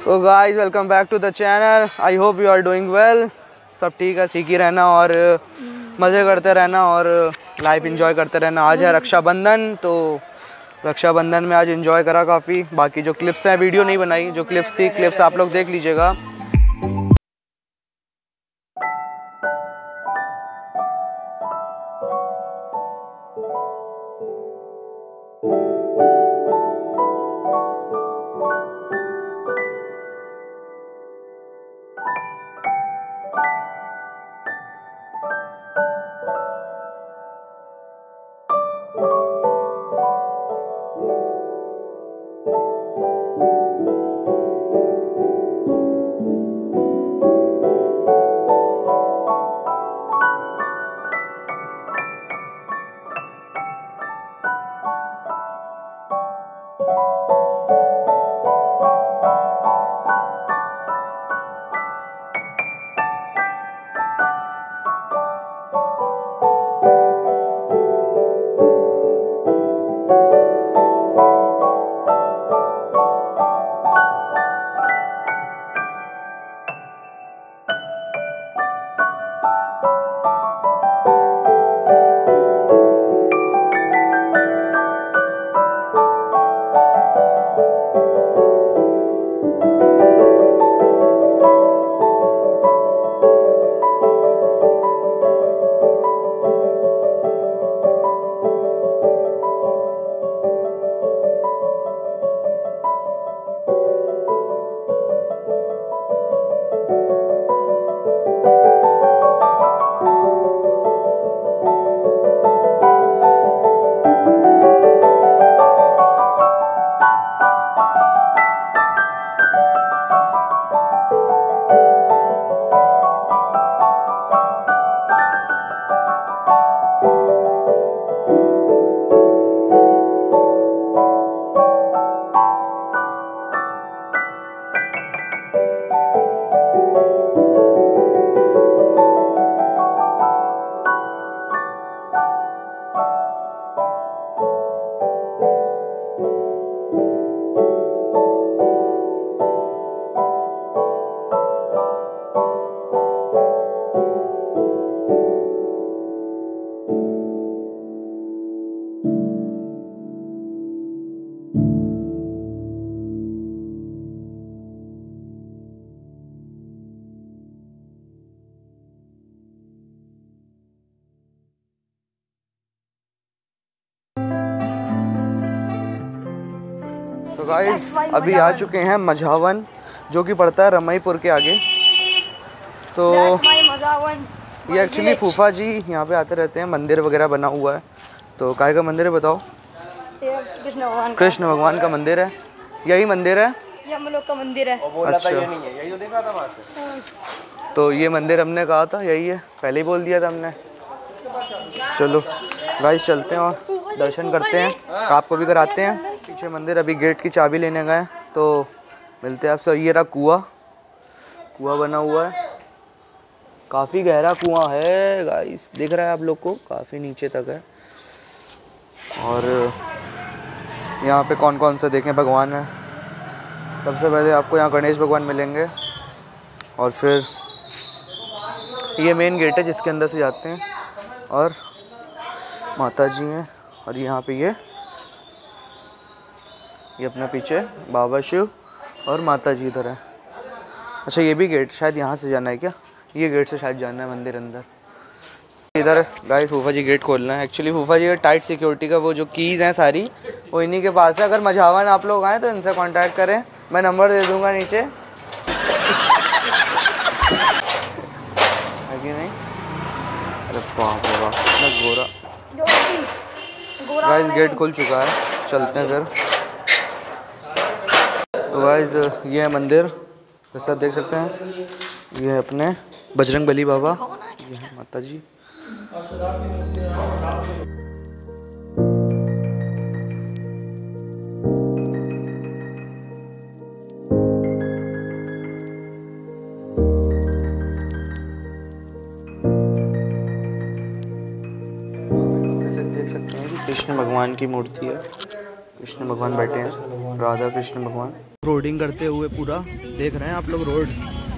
So guys welcome back to the channel. I hope you are doing well. सब ठीक है, सीख ही रहना और मज़े करते रहना और लाइफ एंजॉय करते रहना। आज है रक्षाबंधन, तो रक्षाबंधन में आज एंजॉय करा काफ़ी। बाकी जो क्लिप्स हैं, वीडियो नहीं बनाई, जो क्लिप्स थी क्लिप्स आप लोग देख लीजिएगा। तो गाइस अभी आ चुके हैं मझावन, जो कि पड़ता है रमईपुर के आगे। तो ये एक्चुअली फूफा जी यहाँ पे आते रहते हैं। मंदिर वगैरह बना हुआ है। तो काहे का मंदिर है बताओ? कृष्ण भगवान का मंदिर है। यही मंदिर है, ये हम लोग का मंदिर है। अच्छा, यही तो देखा था वहाँ से। तो ये मंदिर हमने कहा था यही है, पहले ही बोल दिया था हमने। चलो गाइस चलते हैं और दर्शन करते हैं, आपको भी कराते हैं। पीछे मंदिर, अभी गेट की चाबी लेने गए, तो मिलते हैं आपसे। ये रहा कुआं बना हुआ है, काफ़ी गहरा कुआं है गाइस, दिख रहा है आप लोग को, काफ़ी नीचे तक है। और यहाँ पे कौन कौन से देखें भगवान है। सबसे पहले आपको यहाँ गणेश भगवान मिलेंगे, और फिर ये मेन गेट है जिसके अंदर से जाते हैं, और माता जी हैं। और यहाँ पे ये अपना पीछे बाबा शिव और माता जी इधर है। अच्छा, ये भी गेट शायद यहाँ से जाना है क्या? ये गेट से शायद जाना है मंदिर अंदर। इधर गाइस फूफा जी गेट खोलना है। एक्चुअली फूफा जी का टाइट सिक्योरिटी का वो जो कीज़ हैं सारी, वो इन्हीं के पास है। अगर मझावन आप लोग आएँ तो इनसे कांटेक्ट करें, मैं नंबर दे दूँगा नीचे, है कि नहीं? अरे बाप रे बाप, इतना गोरा। गाइस गेट खुल चुका है, चलते हैं फिर। तो गाइस ये है मंदिर, जैसे आप देख सकते हैं। ये है अपने बजरंगबली बाबा, ये है माता जी। देख सकते हैं कि कृष्ण भगवान की मूर्ति है। कृष्ण भगवान बैठे हैं, राधा कृष्ण भगवान रोडिंग करते हुए पूरा देख रहे हैं आप लोग रोड।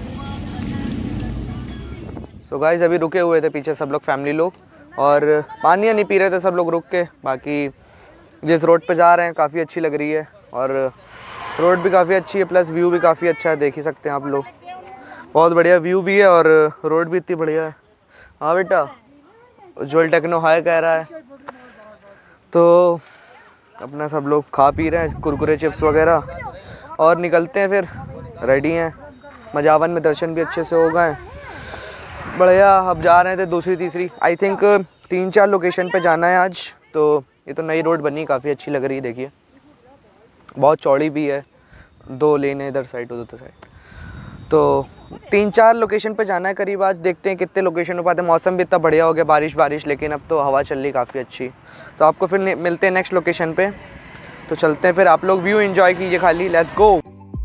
सो गाइस अभी रुके हुए थे पीछे सब लोग फैमिली लोग, और पानी नहीं पी रहे थे सब लोग रुक के। बाकी जिस रोड पे जा रहे हैं काफ़ी अच्छी लग रही है, और रोड भी काफ़ी अच्छी है, प्लस व्यू भी काफ़ी अच्छा है, देख ही सकते हैं आप लोग। बहुत बढ़िया व्यू भी है और रोड भी इतनी बढ़िया है। हाँ बेटा, उज्ज्वल टेक्नो हाय कह रहा है। तो अपना सब लोग खा पी रहे हैं कुरकुरे चिप्स वगैरह, और निकलते हैं फिर, रेडी हैं। मजावन में दर्शन भी अच्छे से हो गए, बढ़िया। अब जा रहे थे दूसरी तीसरी, आई थिंक 3-4 लोकेशन पे जाना है आज। तो ये तो नई रोड बनी, काफ़ी अच्छी लग रही है, देखिए बहुत चौड़ी भी है, 2 लेन है इधर साइड उधर साइड। तो 3-4 लोकेशन पे जाना है करीब आज, देखते हैं कितने लोकेशन हो पाते। मौसम भी इतना बढ़िया हो गया, बारिश, लेकिन अब तो हवा चल रही काफ़ी अच्छी। तो आपको फिर मिलते हैं नेक्स्ट लोकेशन पे, तो चलते हैं फिर। आप लोग व्यू एंजॉय कीजिए खाली, लेट्स गो।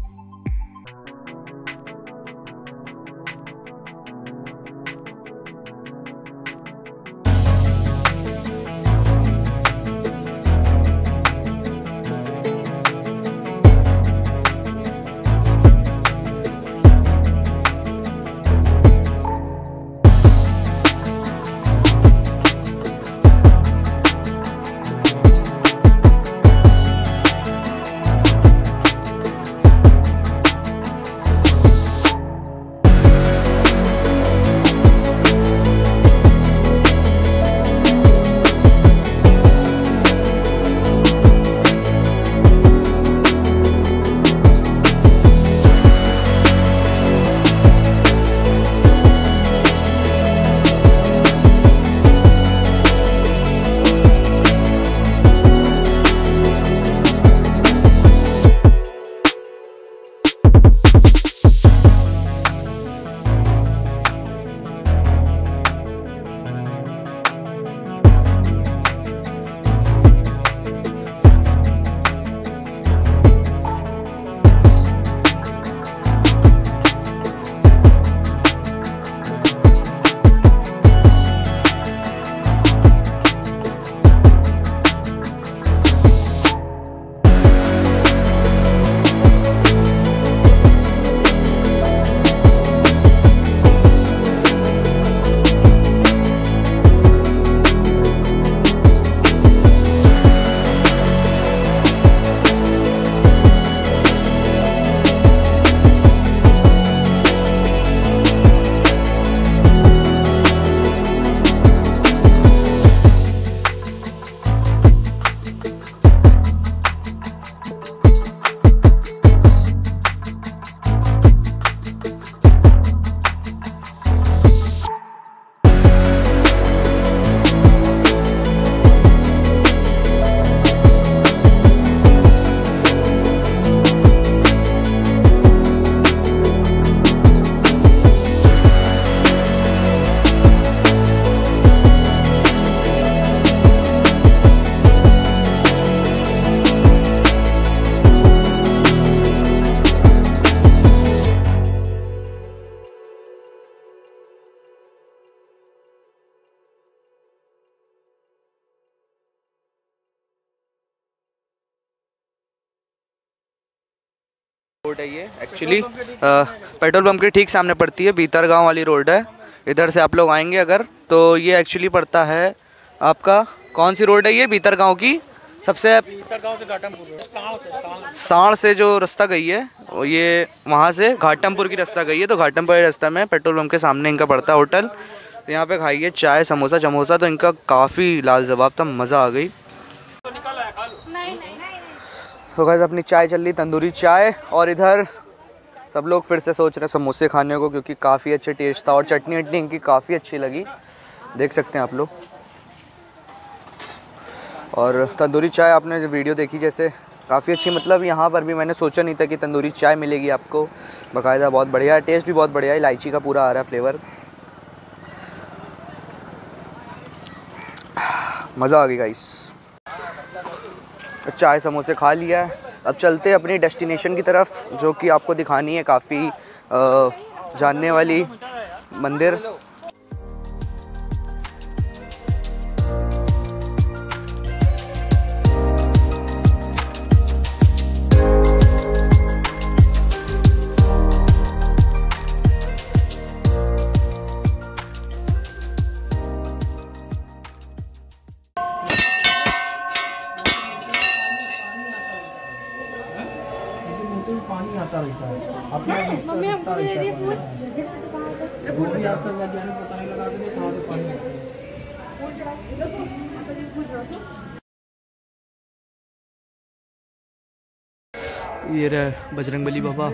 रोड है ये एक्चुअली पेट्रोल पंप के ठीक सामने पड़ती है, भीतर गांव वाली रोड है। इधर से आप लोग आएंगे अगर तो ये एक्चुअली पड़ता है आपका, कौन सी रोड है ये भीतर गांव की? सबसे भीतर गांव से घाटमपुर, साण से जो रास्ता गई है ये वहाँ से घाटमपुर की रास्ता गई है। तो घाटमपुर के रास्ता में पेट्रोल पंप के सामने इनका पड़ता है होटल। तो यहाँ पे खाइए चाय समोसा चमोसा, तो इनका काफ़ी लाजवाब था, मज़ा आ गई। तो गाइस अपनी चाय चल रही, तंदूरी चाय, और इधर सब लोग फिर से सोच रहे हैं समोसे खाने को, क्योंकि काफ़ी अच्छे टेस्ट था और चटनी वटनी इनकी काफ़ी अच्छी लगी, देख सकते हैं आप लोग। और तंदूरी चाय आपने जो वीडियो देखी जैसे काफ़ी अच्छी, मतलब यहाँ पर भी मैंने सोचा नहीं था कि तंदूरी चाय मिलेगी आपको, बाकायदा बहुत बढ़िया है, टेस्ट भी बहुत बढ़िया है, इलायची का पूरा आ रहा है फ्लेवर, मज़ा आ गई गाइस। चाय समोसे खा लिया है, अब चलते हैं अपनी डेस्टिनेशन की तरफ, जो कि आपको दिखानी है काफ़ी जानने वाली मंदिर। पानी आता रहता है, अपना रिश्ता रहता है। वो भी आज तक वैज्ञानिक पता नहीं लगा के कहाँ से पानी आता है। ये रहा बजरंगबली बाबा।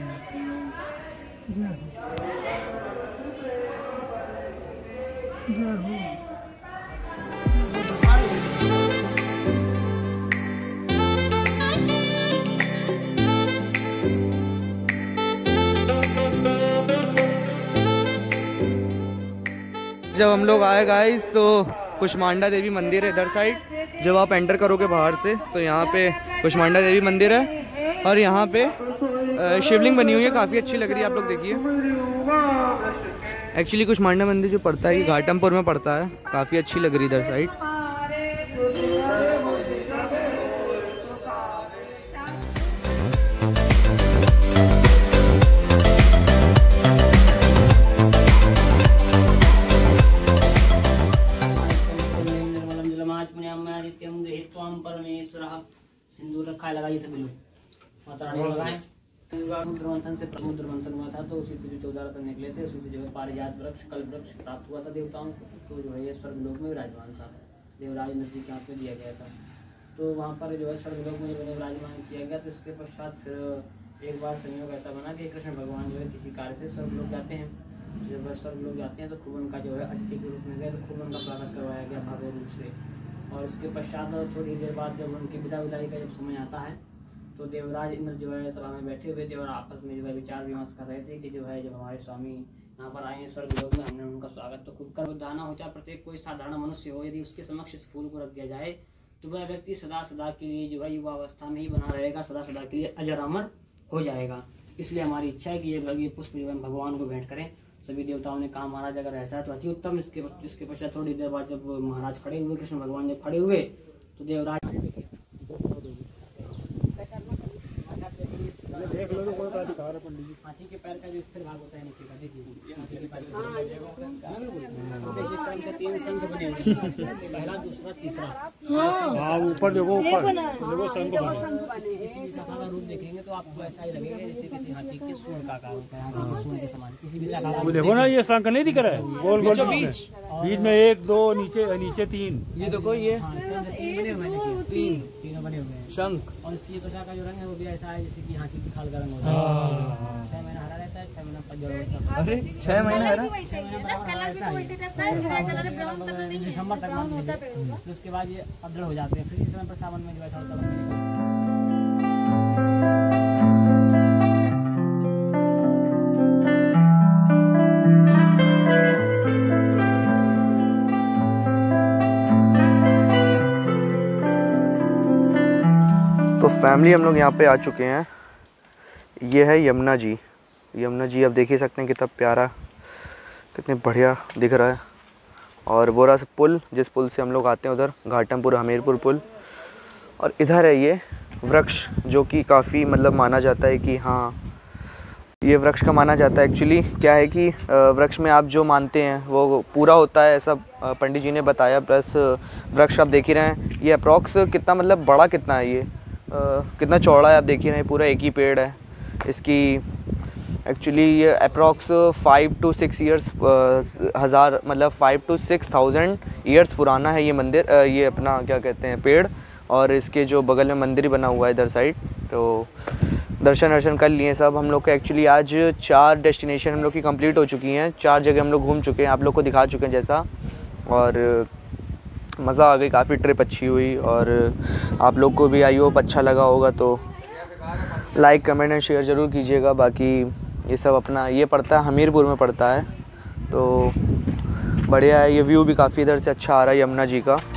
जब हम लोग आए गाइस तो कुष्मांडा देवी मंदिर है इधर साइड। जब आप एंटर करोगे बाहर से तो यहाँ पे कुष्मांडा देवी मंदिर है और यहाँ पे शिवलिंग बनी हुई है, काफ़ी अच्छी लग रही है। आप लोग देखिए, एक्चुअली कुष्मांडा मंदिर जो पड़ता है ये घाटमपुर में पड़ता है, काफ़ी अच्छी लग रही है इधर साइड। सिंदूर रखा है, लगाइए सभी लोग, माता रानी लगाएं। समुद्र मंथन से समुद्र मंथन हुआ था तो उसी से जो 14 रत्न निकले थे उसी से जो है पारिजात वृक्ष कल्प वृक्ष प्राप्त हुआ था देवताओं को। तो जो है ये स्वर्गलोक में विराजमान था, देवराज नदी के हाथ में दिया गया था। तो वहाँ पर जो है स्वर्गलोक में जब विराजमान किया गया तो इसके पश्चात फिर एक बार संयोग ऐसा बना कि कृष्ण भगवान जो है किसी कार्य से स्वर्गलोक जाते हैं। जब वह स्वर्गलोक जाते हैं तो खूब उनका जो है अतिथि के रूप में गए तो खूब उनका स्वागत करवाया गया भव्य रूप से। और इसके पश्चात थोड़ी देर बाद जब उनकी विदा विदाई का जब समय आता है तो देवराज इंद्र जो है सभा में बैठे हुए थे और आपस में जो है विचार विमर्श कर रहे थे कि जो है जब हमारे स्वामी यहाँ पर आए हैं स्वर्गलोक में, हमने उनका स्वागत तो खूब कर दाना हो, चाहे प्रत्येक कोई साधारण मनुष्य हो, यदि उसके समक्ष इस फूल को रख दिया जाए तो वह व्यक्ति सदा सदा के लिए जो है युवा अवस्था में ही बना रहेगा, सदा सदा के लिए अजर अमर हो जाएगा। इसलिए हमारी इच्छा है कि ये पुष्प जो है भगवान को भेंट करें। सभी देवताओं ने कहा महाराज अगर ऐसा है तो अति उत्तम। इसके पश्चात थोड़ी देर बाद जब महाराज खड़े हुए, कृष्ण भगवान जब खड़े हुए तो देवराज हाथी के पैर का जो स्थिर भाग होता है नीचे का, देखिए हाथी के पैर देखिए क्रम से 3 शंख बने हुए, पहला दूसरा तीसरा। हाँ ऊपर देखो, देखो शंख बने। किसी भी शाखा का रूप देखेंगे तो आपको ऐसा ही लगेगा जैसे किसी हाथी के सूंड का आकार होता है, हाथी के सूंड के समान किसी भी शाखा का। देखो ना ये शंख नहीं दिख रहा है, गोल गोल बीच में 1 2 नीचे 3। ये देखो ये 3 बने हुए हैं, देखिए तीनों बने हुए हैं शंख। और इसकी त्वचा का जो रंग है वो भी ऐसा है जैसे कि हाथी की खाल का रंग होता है। 6 महीना हरा रहता है, 6 महीना पतझड़ होता है। अरे 6 महीने हरा, दिसंबर तक होता है। उसके बाद ये पतझड़ हो जाते हैं, फिर इस समय पर सावन में जो है तो फैमिली हम लोग यहाँ पे आ चुके हैं। ये है यमुना जी। यमुना जी आप देख ही सकते हैं कितना प्यारा, कितने बढ़िया दिख रहा है। और वो रहा पुल, जिस पुल से हम लोग आते हैं उधर घाटमपुर हमीरपुर पुल। और इधर है ये वृक्ष जो कि काफ़ी मतलब माना जाता है कि हाँ ये वृक्ष का माना जाता है। एक्चुअली क्या है कि वृक्ष में आप जो मानते हैं वो पूरा होता है, ऐसा पंडित जी ने बताया। प्लस वृक्ष आप देख ही रहे हैं, ये अप्रॉक्स कितना मतलब बड़ा कितना है, ये कितना चौड़ा है आप देख ही रहे हैं। पूरा एक ही पेड़ है। इसकी एक्चुअली ये अप्रॉक्स 5 to 6 ईयर्स हज़ार मतलब 5 to 6,000 ईयर्स पुराना है ये मंदिर, ये अपना क्या कहते हैं पेड़। और इसके जो बगल में मंदिर बना हुआ है इधर साइड, तो दर्शन कर लिए सब हम लोग को। एक्चुअली आज 4 डेस्टिनेशन हम लोग की कंप्लीट हो चुकी हैं, 4 जगह हम लोग घूम चुके हैं, आप लोग को दिखा चुके हैं जैसा। और मज़ा आ गई, काफ़ी ट्रिप अच्छी हुई। और आप लोग को भी आई होप अच्छा लगा होगा, तो लाइक कमेंट एंड शेयर ज़रूर कीजिएगा। बाकी ये सब अपना ये पड़ता है हमीरपुर में पड़ता है, तो बढ़िया है। ये व्यू भी काफ़ी इधर से अच्छा आ रहा है यमुना जी का।